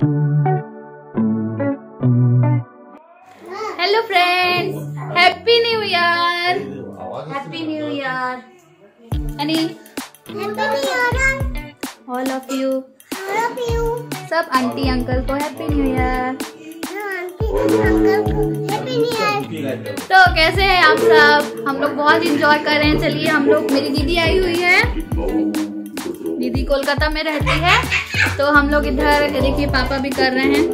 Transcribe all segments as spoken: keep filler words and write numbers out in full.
Hello friends, happy new year. Happy new year अनि happy new year all of you. All of you सब aunty uncle को happy new year. Aunty uncle को happy new year. तो कैसे हैं आप सब? हम लोग बहुत इंजॉय कर रहे हैं। चलिए हम लोग, मेरी दीदी आई हुई है, दीदी कोलकाता में रहती है, तो हम लोग इधर देखिए पापा भी कर रहे हैं।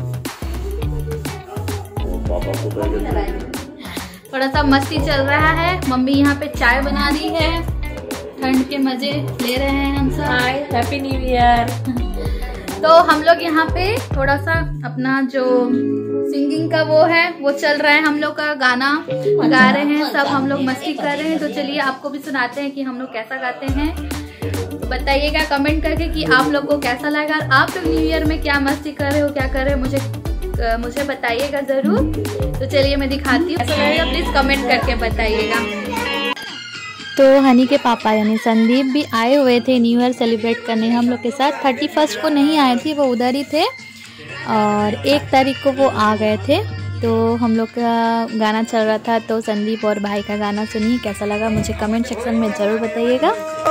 थोड़ा सा मस्ती चल रहा है। मम्मी यहाँ पे चाय बना रही है, ठंड के मजे ले रहे हैं हम सब। Hi, happy new year. तो हम लोग यहाँ पे थोड़ा सा अपना जो सिंगिंग का वो है वो चल रहा है, हम लोग का गाना गा रहे हैं, सब हम लोग मस्ती कर रहे हैं। तो चलिए आपको भी सुनाते हैं कि हम लोग कैसा गाते हैं। तो बताइएगा कमेंट करके कि आप लोग को कैसा लगा। आप लोग न्यू ईयर में क्या मस्ती कर रहे हो, क्या कर रहे हो, मुझे मुझे बताइएगा जरूर। तो चलिए मैं दिखाती हूँ, ऐसा लगेगा प्लीज कमेंट करके बताइएगा। तो हनी के पापा यानी संदीप भी आए हुए थे न्यू ईयर सेलिब्रेट करने हम लोग के साथ। थर्टी फर्स्ट को नहीं आए थे, वो उधर ही थे, और एक तारीख को वो आ गए थे। तो हम लोग का गाना चल रहा था, तो संदीप और भाई का गाना सुनिए, कैसा लगा मुझे कमेंट सेक्शन में ज़रूर बताइएगा।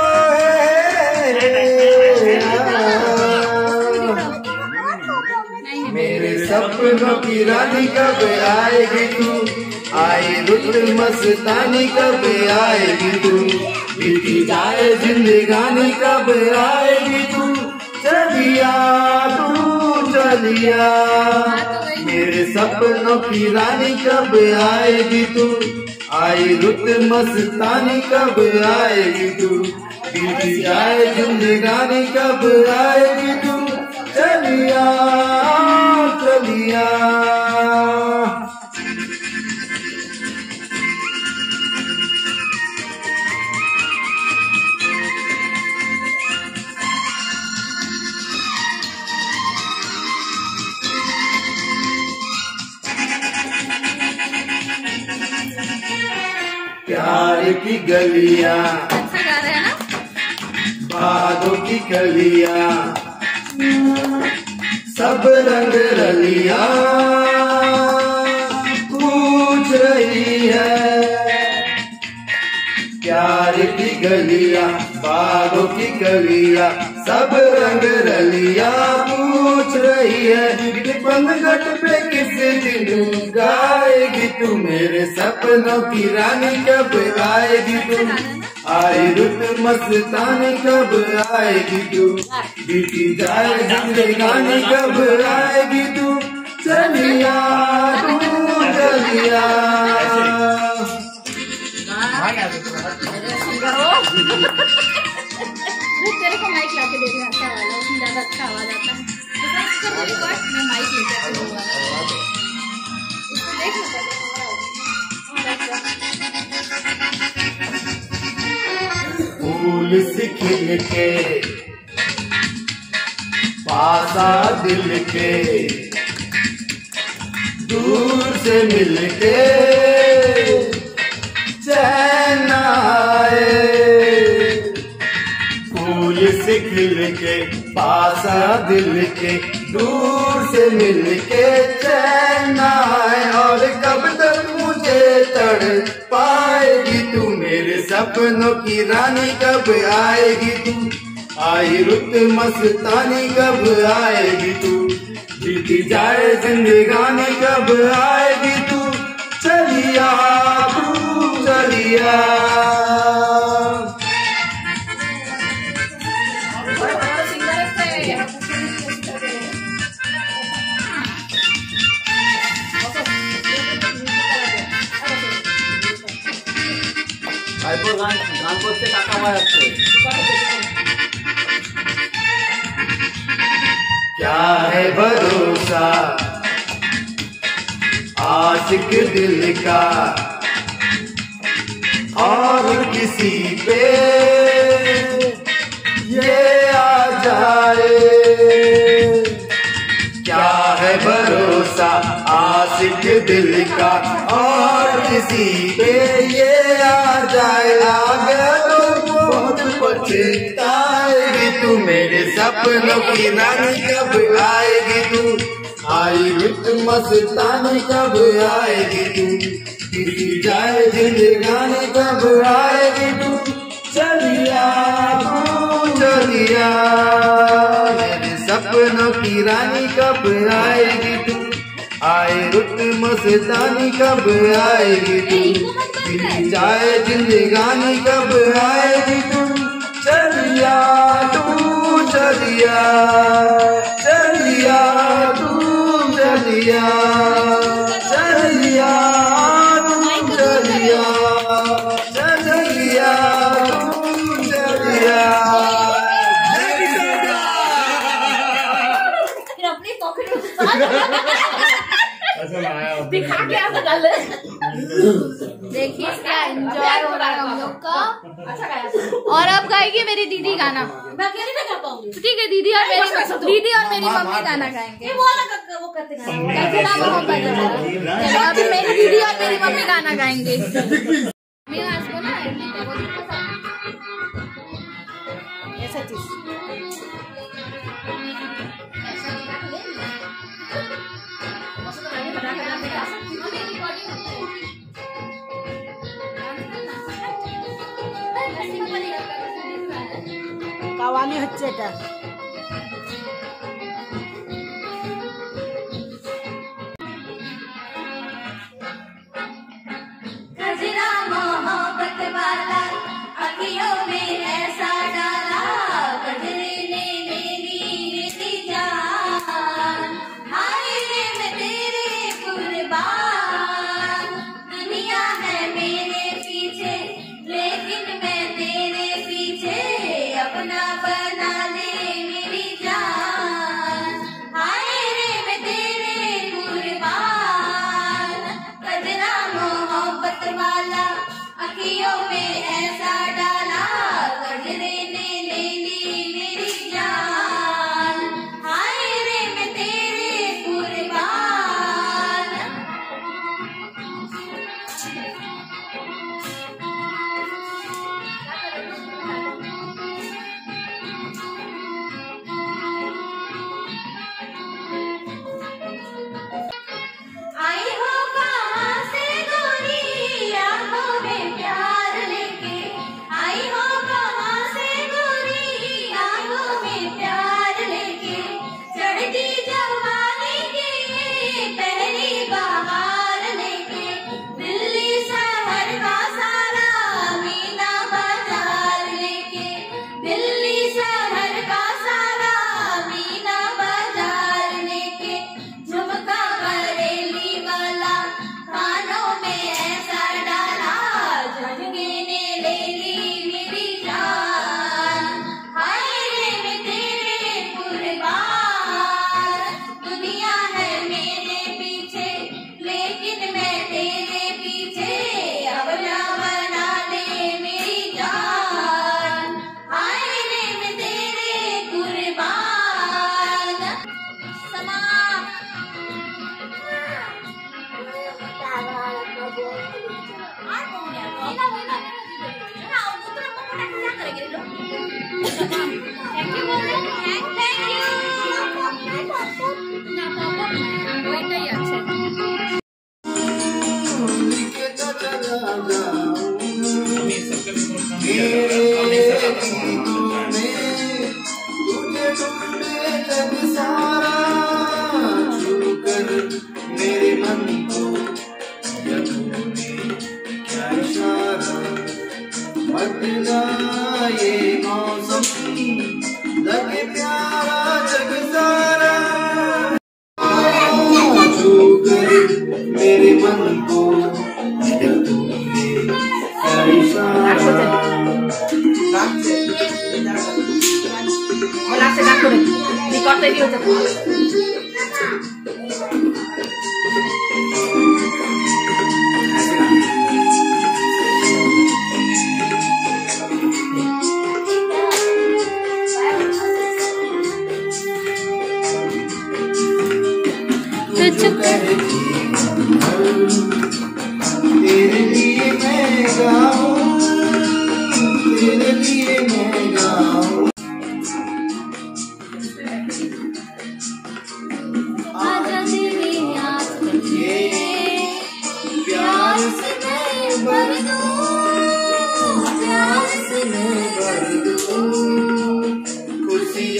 मेरे सपनों की रानी कब आएगी तू, आई रुत मस्तानी कब आएगी तू, बीती जाए जिंदगानी कब आएगी तू, चलिया तू चलिया। मेरे सपनों की रानी कब आएगी तू, आई रुत मस्तानी कब आएगी तू, बीती जाए जिंदगानी कब आएगी तू, चलिया चलिया। प्यार की गलियां, अच्छा गा रहे हैं ना, बादों की कलियां, सब रंग रलिया पूछ रही है। प्यार की गलियां, बागों की गलियां, सब रंग रलिया पूछ रही है। पंगट पे किस दिन गाएगी तू, मेरे सपनों की रानी कब आएगी तू, आई रुत मस्तानी कब आएगी तू, बीती जाए जिंदगानी कब आएगी तू, चलिया तू चलिया। तेरे को माइक लाके दे रही हूँ, अच्छा वाला, उसमें ज्यादा अच्छा आवाज आता है। तो मैं माइक लेके आती हूँ, इसको देख लो फूल से खिल के पासा दिल के, दूर से मिल के चैन आए। फूल से खिल के पासा दिल के, दूर से मिल के चैन आए। और कब तक मुझे तड़ पाएगी तू, मेरे सपनों की रानी कब आएगी तू, आई रुत मस्तानी कब आएगी तू, बीती जाए जिंदगानी कब आएगी तू, चलिया तू चलिया। গান গান করতে টাকা পাওয়া যাচ্ছে। क्या है भरोसा आशिक दिल का, और किसी पे ये आ जाए। क्या है भरोसा आशिक दिल का, और किसी पे ये आ जाए। आगे तो बहुत पछताएगी तू, मेरे सपनों की रानी कब आएगी तू, रुत मस्तानी कब आएगी तू, किसी जाए जिंदगानी कब आएगी तू, चलिया तू चलिया, मेरे सपनों की रानी कब आएगी तू, आए रुत मस्तानी कब आएगी तू, किसी जाए जिंदगानी कब आएगी तू, चलिया तू चलिया, चलिया तू चलिया, चलिया तू चलिया, चलिया तू चलिया। फिर अपनी पॉकेट दिखा के आप डाल। देखिए क्या एंजॉय हो रहा है हम लोग का। अच्छा गाया। और अब गाएगी मेरी दीदी गाना। मैं अकेले नहीं गा पाऊंगी। ठीक है, दीदी और मेरी दीदी और मेरी मम्मी गाना गाएंगे। वो वाला वो करते हैं। कचरा मोहब्बत है। चलो अभी मेरी दीदी और मेरी मम्मी गाना गाएंगे। मेरा इसको ना ऐसा चीज কাওয়ালি হচ্ছে এটা। गजरा मोहब्बत वाला अखियों में ऐसा डाला, गजरे ने मेरी मेरी जान, हाय रे मैं तेरे कुर्बान, दुनिया है मेरे पीछे लेकिन मैं तेरे पीछे, अपना बना ले मेरी जान, हाय रे मैं तेरे कुर्बान, गजरा मोहब्बत वाला अखियों में ऐसा डाला, गजरे ने ले ली मेरी जान, हाय रे मैं तेरे कुर्बान। आई हो कहाँ से गोरी आंखों में प्यार लेके, आई हो कहाँ से गोरी आंखों में प्यार लेके, चढ़ती जवानी की पहली बहार लेके, दिल्ली शहर का सारा मीना बाजार लेके, दिल्ली शहर का सारा मीना बाजार लेके, झुमका बरेली वाला कानों में ऐसा डाला, झुमके ने ले ली मेरी जान, हाय रे मैं तेरे कुर्बान, दुनिया है मेरे पीछे लेकिन मैं तेरे पीछे, अपना बना ले मेरी जान, हाय रे मैं तेरे कुर्बान। समाप्त। थैंक यू बोल रहे हैं। Thank you. ना पापा वही ही अच्छा है। लिखता चला जाऊं मेरे गीतों में, तुझे ढूंढे जग सारा, छूकर मेरे मन को या तूने क्या इशारा, बदला ये मौसम लगे प्यारा जग सारा, छूकर मेरे मन को या तूने क्या इशारा। ওলা সেটা করে রেকর্ড তৈরি হচ্ছে। तेरे लिए मैं गाऊं, तेरे लिए मैं गाऊं, आजा तेरे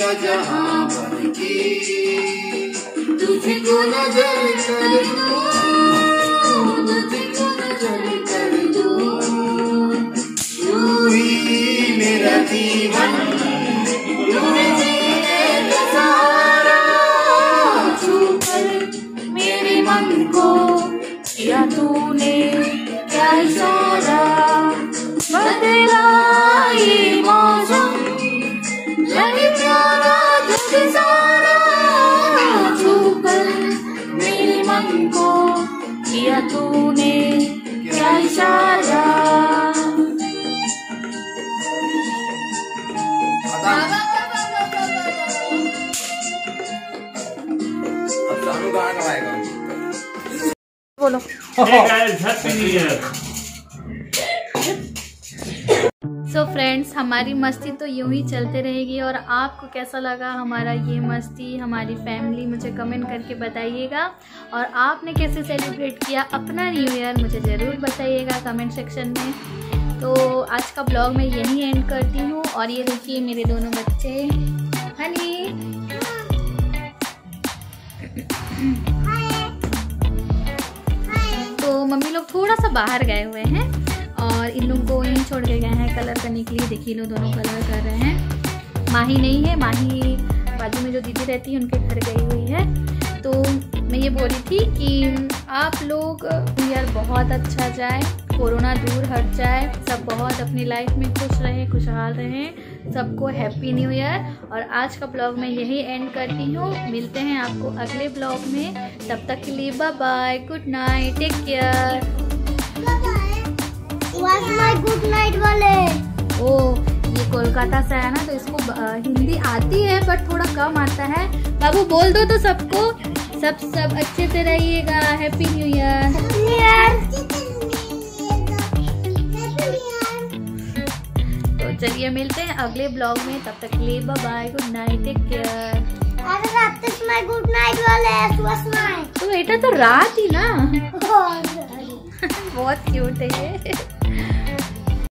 या जहां भर की तुझको नजर कर दूं, तुझको नजर कर दूं। तू ही मेरा जीवन, तू जीने का सहारा। छू कर मेरे मन को या तूने क्या इशारा, बदला ये मौसम लगे प्यारा जग सारा। छू कर मेरे मन को किया तूने क्या इशारा। अब सानू गाना गाएगा। बोलो happy new year. So friends, हमारी मस्ती तो यूं ही चलते रहेगी और आपको कैसा लगा हमारा ये मस्ती, हमारी फैमिली, मुझे कमेंट करके बताइएगा। और आपने कैसे सेलिब्रेट किया अपना न्यू ईयर मुझे ज़रूर बताइएगा कमेंट सेक्शन में। तो आज का ब्लॉग मैं यहीं एंड करती हूँ। और ये देखिए मेरे दोनों बच्चे, हनी तो मम्मी लोग थोड़ा सा बाहर गए हुए हैं और इन लोग को यहीं छोड़ के गए हैं कलर करने के लिए। देखिए लोग दोनों कलर कर रहे हैं। माही नहीं है, माही बाजू में जो दीदी रहती है उनके घर गई हुई है। तो मैं ये बोल रही थी कि आप लोग यार बहुत अच्छा जाए, कोरोना दूर हट जाए, सब बहुत अपनी लाइफ में खुश रहे, खुशहाल रहें। सबको हैप्पी न्यू ईयर। और आज का ब्लॉग मैं यही एंड करती हूँ। मिलते हैं आपको अगले ब्लॉग में, तब तक के लिए bye bye, good night, take care. Good night वाले ओ ये कोलकाता से है ना, तो इसको अ, हिंदी आती है बट थोड़ा कम आता है। बाबू बोल दो तो सबको, सब सब अच्छे से रहिएगा। Happy new year. तो चलिए मिलते हैं अगले ब्लॉग में, तब तक के लिए bye bye, good night, take care. अरे रात तक गुड नाइट वाले सुबह तो बेटा तो रात ही ना। बहुत क्यूट है ये।